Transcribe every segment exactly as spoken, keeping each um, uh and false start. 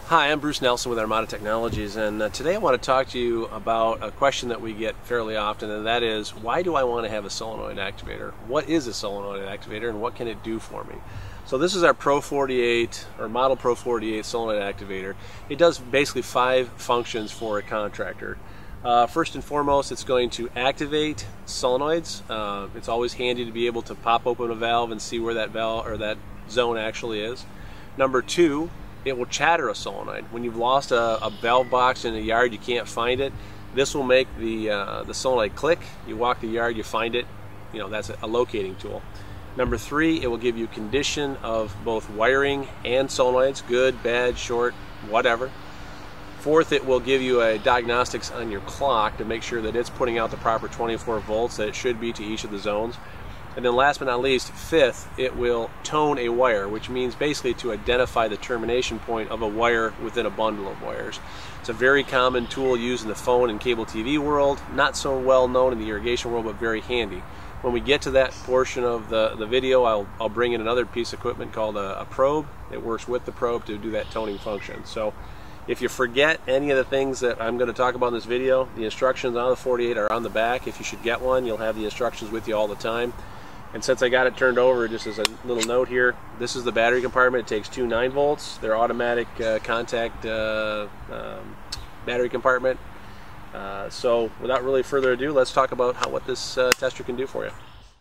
Hi, I'm Bruce Nelson with ARMADA Technologies, and uh, today I want to talk to you about a question that we get fairly often, and that is, why do I want to have a solenoid activator? What is a solenoid activator, and what can it do for me? So this is our Pro forty-eight, or model Pro forty-eight solenoid activator. It does basically five functions for a contractor. Uh, first and foremost, it's going to activate solenoids. Uh, it's always handy to be able to pop open a valve and see where that valve or that zone actually is. Number two, it will chatter a solenoid. When you've lost a, a valve box in a yard, you can't find it, this will make the, uh, the solenoid click. You walk the yard, you find it. You know, that's a, a locating tool. Number three, it will give you condition of both wiring and solenoids, good, bad, short, whatever. Fourth, it will give you a diagnostics on your clock to make sure that it's putting out the proper twenty-four volts that it should be to each of the zones. And then last but not least, fifth, it will tone a wire, which means basically to identify the termination point of a wire within a bundle of wires. It's a very common tool used in the phone and cable T V world, not so well known in the irrigation world, but very handy. When we get to that portion of the, the video, I'll, I'll bring in another piece of equipment called a, a probe. It works with the probe to do that toning function. So if you forget any of the things that I'm going to talk about in this video, the instructions on the forty-eight are on the back. If you should get one, you'll have the instructions with you all the time. And since I got it turned over, just as a little note here, this is the battery compartment. It takes two nine volts. They're automatic uh, contact uh, um, battery compartment. Uh, so without really further ado, let's talk about how what this uh, tester can do for you.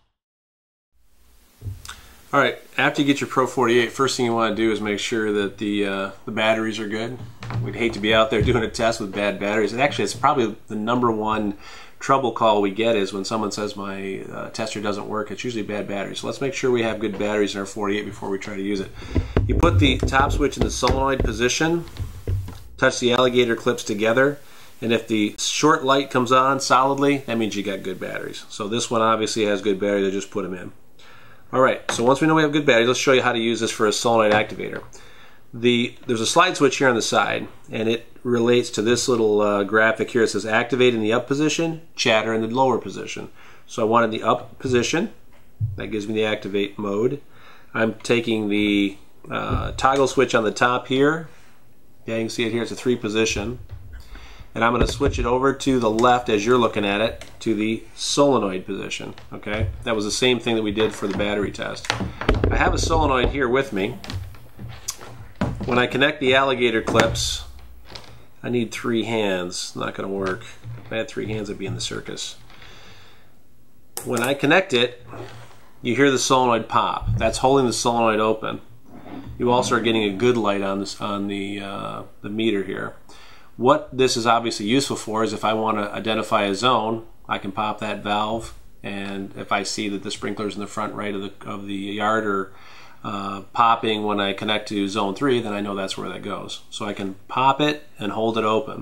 All right, after you get your Pro forty-eight, first thing you want to do is make sure that the, uh, the batteries are good. We'd hate to be out there doing a test with bad batteries. And actually, it's probably the number one trouble call we get is when someone says my uh, tester doesn't work. It's usually bad batteries. So let's make sure we have good batteries in our forty-eight before we try to use it. You put the top switch in the solenoid position, touch the alligator clips together, and if the short light comes on solidly, that means you got good batteries. So this one obviously has good batteries. I just put them in. Alright, so once we know we have good batteries, let's show you how to use this for a solenoid activator. The, there's a slide switch here on the side, and it relates to this little uh, graphic here. It says activate in the up position, chatter in the lower position. So I wanted the up position. That gives me the activate mode. I'm taking the uh, toggle switch on the top here. Yeah, you can see it here. It's a three position. And I'm going to switch it over to the left as you're looking at it to the solenoid position. Okay, that was the same thing that we did for the battery test. I have a solenoid here with me. When I connect the alligator clips, I need three hands. Not going to work. If I had three hands, I'd be in the circus. When I connect it, you hear the solenoid pop. That's holding the solenoid open. You also are getting a good light on this on the uh, the meter here. What this is obviously useful for is if I want to identify a zone, I can pop that valve, and if I see that the sprinklers in the front right of the of the yard are uh, popping when I connect to zone three, then I know that's where that goes. So I can pop it and hold it open.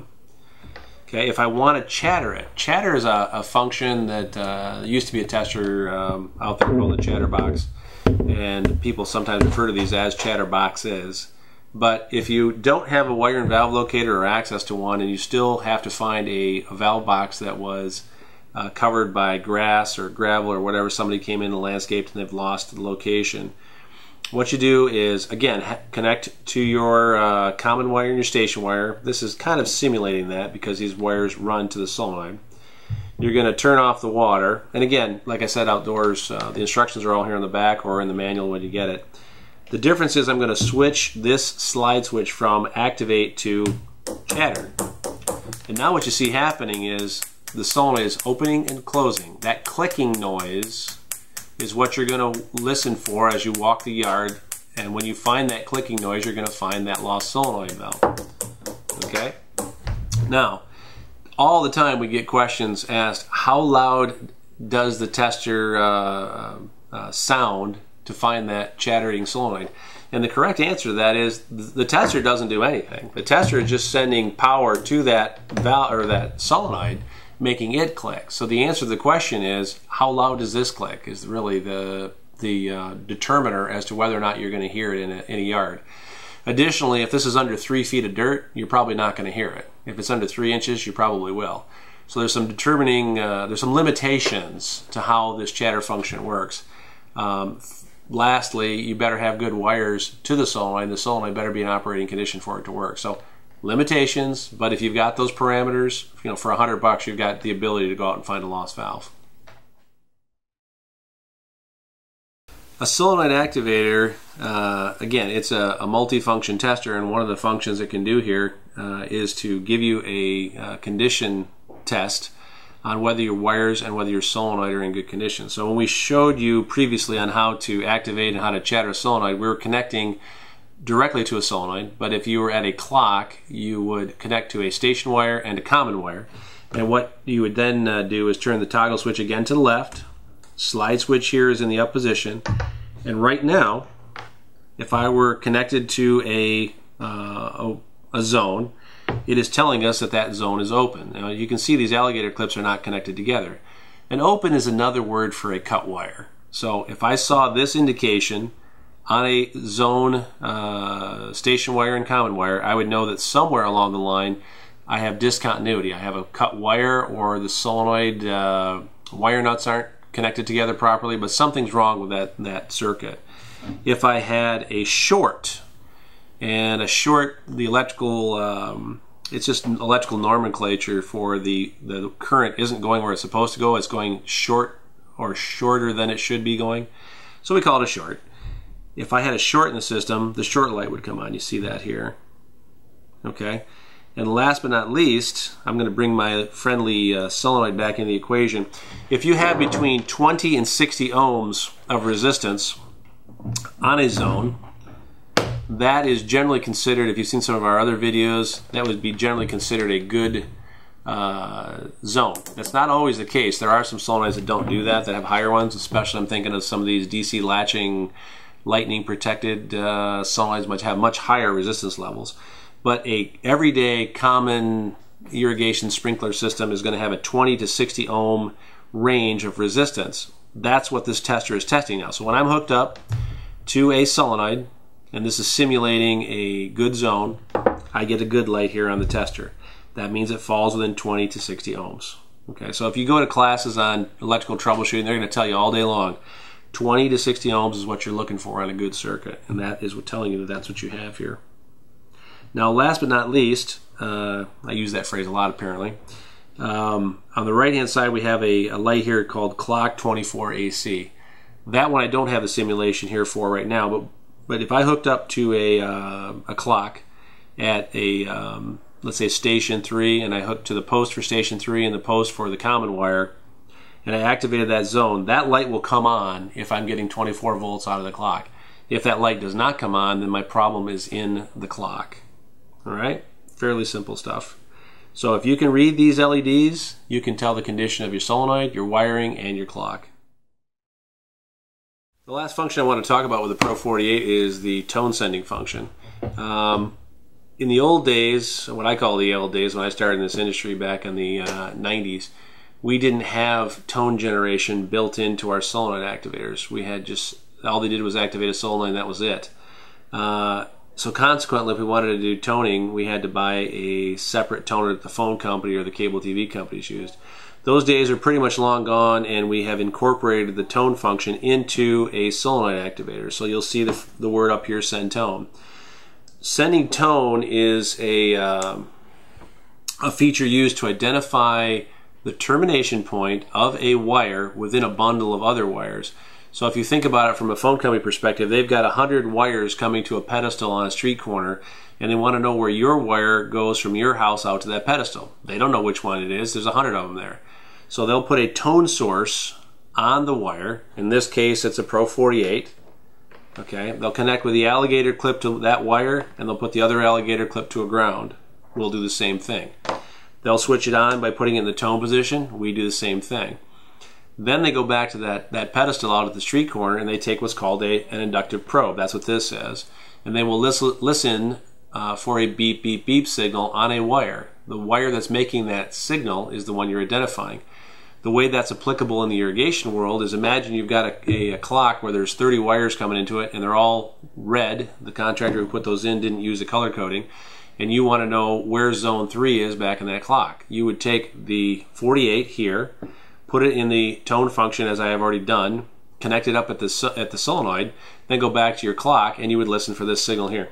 Okay, if I want to chatter it, chatter is a, a function that uh, used to be a tester um, out there called the chatterbox, and people sometimes refer to these as chatterboxes. But if you don't have a wire and valve locator or access to one, and you still have to find a, a valve box that was uh, covered by grass or gravel or whatever, somebody came in and landscaped and they've lost the location, what you do is, again, connect to your uh, common wire and your station wire. This is kind of simulating that because these wires run to the solenoid. You're going to turn off the water, and again, like I said, outdoors, uh, the instructions are all here on the back or in the manual when you get it. The difference is I'm going to switch this slide switch from activate to chatter. And now what you see happening is the solenoid is opening and closing. That clicking noise is what you're going to listen for as you walk the yard. And when you find that clicking noise, you're going to find that lost solenoid valve. Okay? Now, all the time we get questions asked, how loud does the tester uh, uh, sound to find that chattering solenoid? And the correct answer to that is the tester doesn't do anything. The tester is just sending power to that valve or that solenoid, making it click. So the answer to the question is, how loud does this click? Is really the the uh, determiner as to whether or not you're going to hear it in a, in a yard. Additionally, if this is under three feet of dirt, you're probably not going to hear it. If it's under three inches, you probably will. So there's some determining, uh, there's some limitations to how this chatter function works. Um, lastly, you better have good wires to the solenoid. The solenoid better be in operating condition for it to work. So limitations, but if you've got those parameters, you know, for a hundred bucks, you've got the ability to go out and find a lost valve. A solenoid activator, uh, again, it's a, a multi-function tester, and one of the functions it can do here uh, is to give you a uh, condition test on whether your wires and whether your solenoid are in good condition. So when we showed you previously on how to activate and how to chatter a solenoid, we were connecting directly to a solenoid, but if you were at a clock, you would connect to a station wire and a common wire. And what you would then uh, do is turn the toggle switch again to the left. Slide switch here is in the up position, and right now, if I were connected to a, uh, a, a zone, it is telling us that that zone is open. Now you can see these alligator clips are not connected together. And open is another word for a cut wire. So if I saw this indication on a zone uh, station wire and common wire, I would know that somewhere along the line I have discontinuity. I have a cut wire, or the solenoid uh, wire nuts aren't connected together properly, but something's wrong with that, that circuit. If I had a short, and a short, the electrical, um, it's just electrical nomenclature for the, the current isn't going where it's supposed to go, it's going short or shorter than it should be going. So we call it a short. If I had a short in the system, the short light would come on. You see that here. Okay. And last but not least, I'm going to bring my friendly uh, solenoid back into the equation. If you have between twenty and sixty ohms of resistance on a zone, that is generally considered, if you've seen some of our other videos, that would be generally considered a good uh, zone. That's not always the case. There are some solenoids that don't do that, that have higher ones, especially I'm thinking of some of these D C latching, lightning protected uh, solenoids, which have much higher resistance levels. But a everyday common irrigation sprinkler system is going to have a twenty to sixty ohm range of resistance. That's what this tester is testing now. So when I'm hooked up to a solenoid, and this is simulating a good zone, I get a good light here on the tester. That means it falls within twenty to sixty ohms. Okay, so if you go to classes on electrical troubleshooting, they're going to tell you all day long, twenty to sixty ohms is what you're looking for on a good circuit, and that is what telling you that that's what you have here. Now, last but not least, uh, I use that phrase a lot apparently. Um, on the right hand side we have a, a light here called clock twenty-four A C. That one I don't have the simulation here for right now, but but if I hooked up to a, uh, a clock at a um, let's say station three, and I hooked to the post for station three and the post for the common wire, and I activated that zone, that light will come on if I'm getting twenty-four volts out of the clock. If that light does not come on, then my problem is in the clock. All right, fairly simple stuff. So if you can read these L E Ds, you can tell the condition of your solenoid, your wiring, and your clock. The last function I want to talk about with the Pro forty-eight is the tone sending function. Um, in the old days, what I call the old days, when I started in this industry back in the uh, nineties, we didn't have tone generation built into our solenoid activators. We had just, all they did was activate a solenoid and that was it. Uh, So consequently, if we wanted to do toning, we had to buy a separate toner that the phone company or the cable T V companies used. Those days are pretty much long gone, and we have incorporated the tone function into a solenoid activator. So you'll see the, the word up here, send tone. Sending tone is a, um, a feature used to identify the termination point of a wire within a bundle of other wires. So if you think about it from a phone company perspective, they've got a hundred wires coming to a pedestal on a street corner, and they want to know where your wire goes from your house out to that pedestal. They don't know which one it is. There's a hundred of them there. So they'll put a tone source on the wire. In this case, it's a Pro forty-eight. Okay, they'll connect with the alligator clip to that wire, and they'll put the other alligator clip to a ground. We'll do the same thing. They'll switch it on by putting it in the tone position. We do the same thing. Then they go back to that, that pedestal out at the street corner, and they take what's called a, an inductive probe. That's what this is. And they will listen, listen uh, for a beep, beep, beep signal on a wire. The wire that's making that signal is the one you're identifying. The way that's applicable in the irrigation world is, imagine you've got a, a, a clock where there's thirty wires coming into it, and they're all red. The contractor who put those in didn't use a color coding. And you want to know where zone three is back in that clock. You would take the forty-eight here, put it in the tone function as I have already done, connect it up at the, at the solenoid, then go back to your clock, and you would listen for this signal here.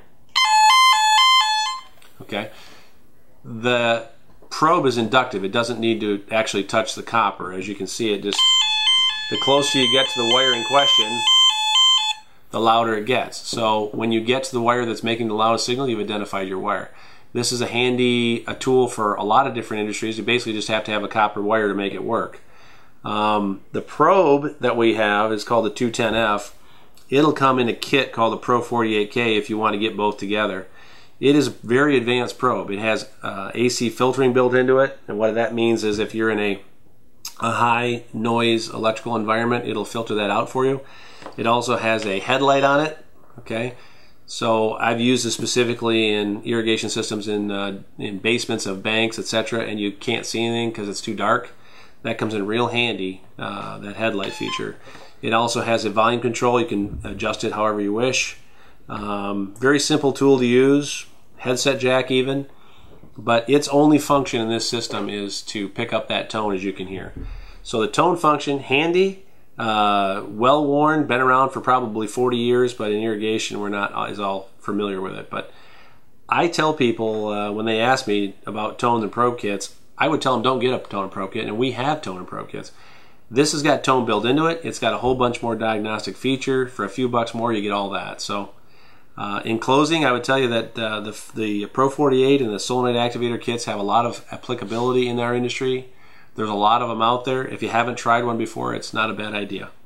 Okay. The probe is inductive. It doesn't need to actually touch the copper. As you can see, it just, the closer you get to the wire in question, the louder it gets. So when you get to the wire that's making the loudest signal, you've identified your wire. This is a handy a tool for a lot of different industries. You basically just have to have a copper wire to make it work. Um, the probe that we have is called the two ten F. It'll come in a kit called the Pro forty-eight K if you want to get both together. It is a very advanced probe. It has uh, A C filtering built into it, and what that means is if you're in a, a high noise electrical environment, it'll filter that out for you. It also has a headlight on it. Okay, so I've used this specifically in irrigation systems in, uh, in basements of banks, et cetera, and you can't see anything because it's too dark. That comes in real handy, uh, that headlight feature. It also has a volume control. You can adjust it however you wish. Um, very simple tool to use, headset jack even, but its only function in this system is to pick up that tone, as you can hear. So the tone function, handy, uh, well worn, been around for probably forty years, but in irrigation we're not as all familiar with it. But I tell people uh, when they ask me about tone and probe kits, I would tell them don't get a tone and probe kit, and we have tone and probe kits. This has got tone built into it. It's got a whole bunch more diagnostic feature. For a few bucks more, you get all that. So uh, in closing, I would tell you that uh, the, the Pro forty-eight and the Solenoid Activator kits have a lot of applicability in our industry. There's a lot of them out there. If you haven't tried one before, it's not a bad idea.